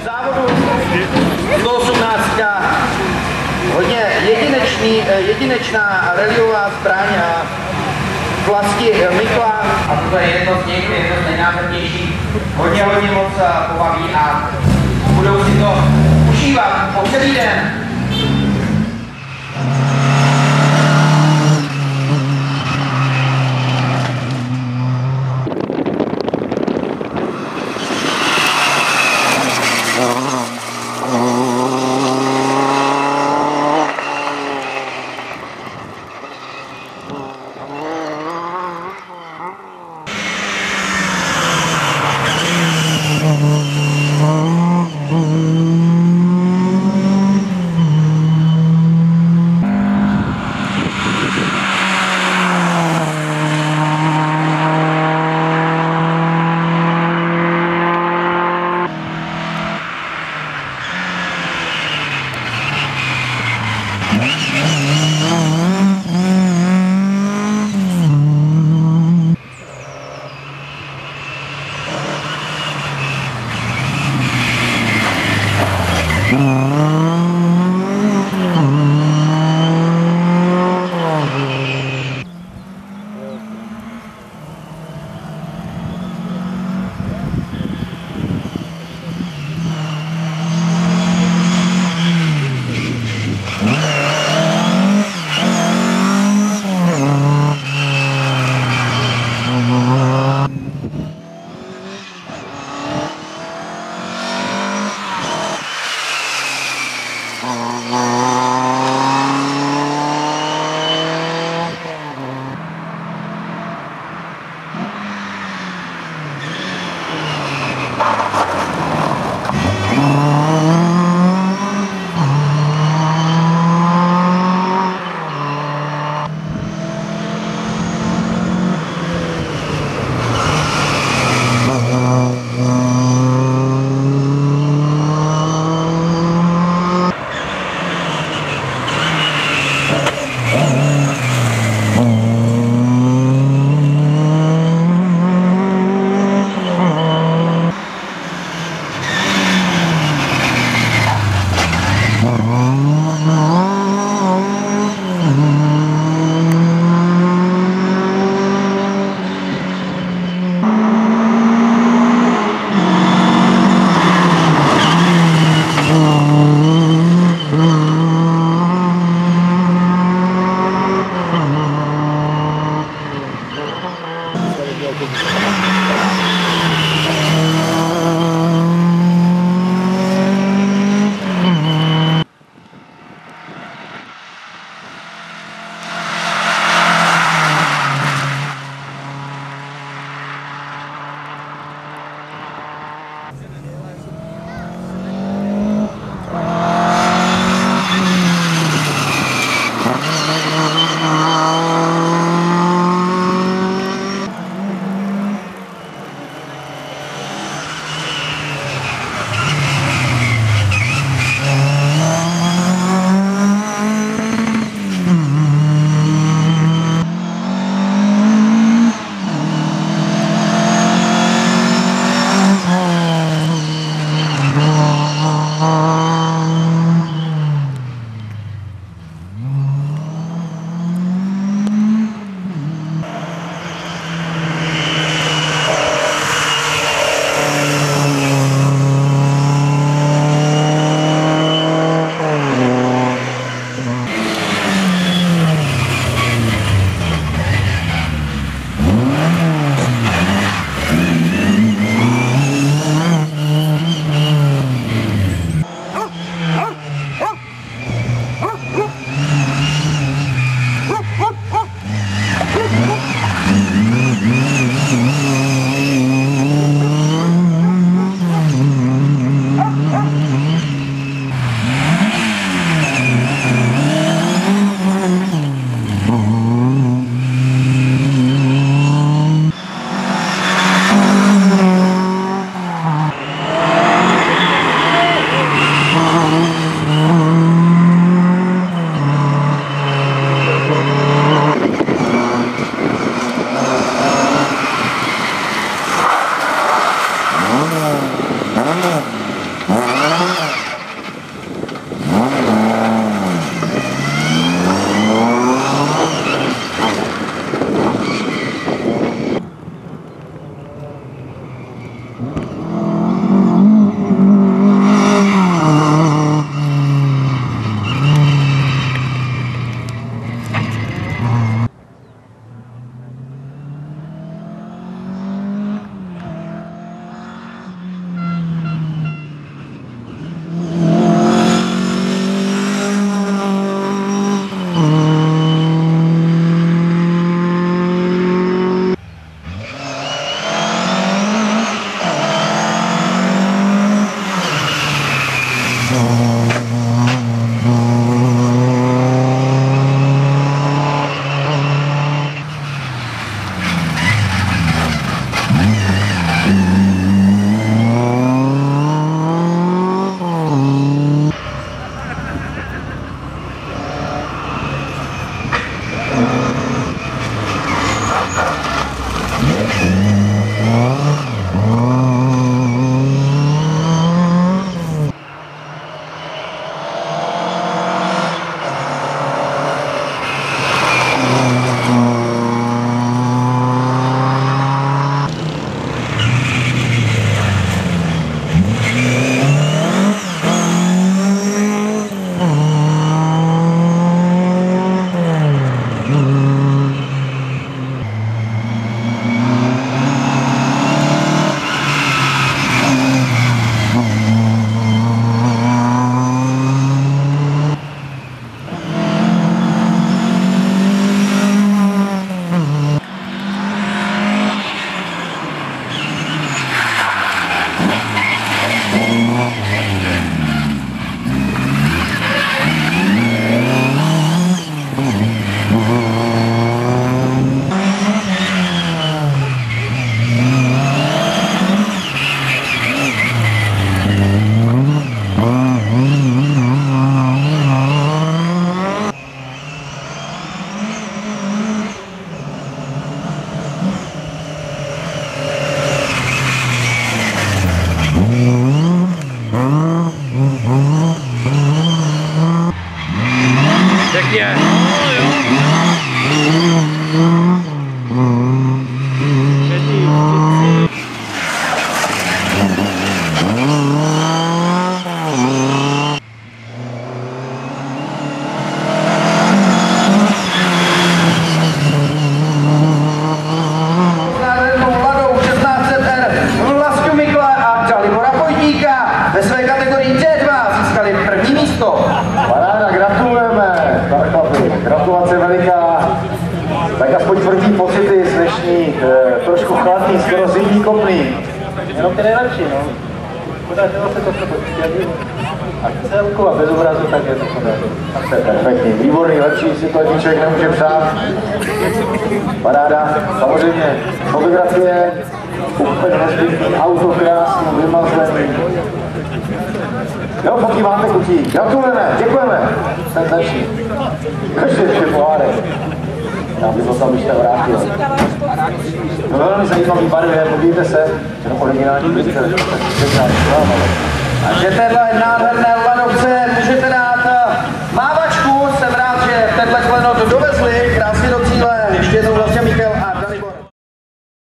závodu 118. Hodně jedinečná rallyová zbraň v vlasti Mikla. A to je jedno z nich, jedno z nejnádhernějších. Hodně moc pobaví a budou si to užívat po celý den. Ah. Vítka ve své kategorii D2 získali první místo. Paráda, gratulujeme, Starchlapi, gratulace veliká. Tak aspoň tvrdí pocity z dnešní trošku chladný, skoro zimní kopný. Jenom ty nejlepší, no. Podařilo se to a celku a bez obrazu, tak je to tak to je perfektní. Výborný, lepší si to ani člověk nemůže přát. Paráda, samozřejmě fotografie, úplně nezbytný, auto krásný, vymazený. Jo, pokýváte kutí. Gratulujeme, děkujeme. Senzační. Ještě pohárek. Já bych to tam ještě vrátil. No velmi zajímavý barvě, podívejte se, jenom originální pistole. Takže téhle nádherné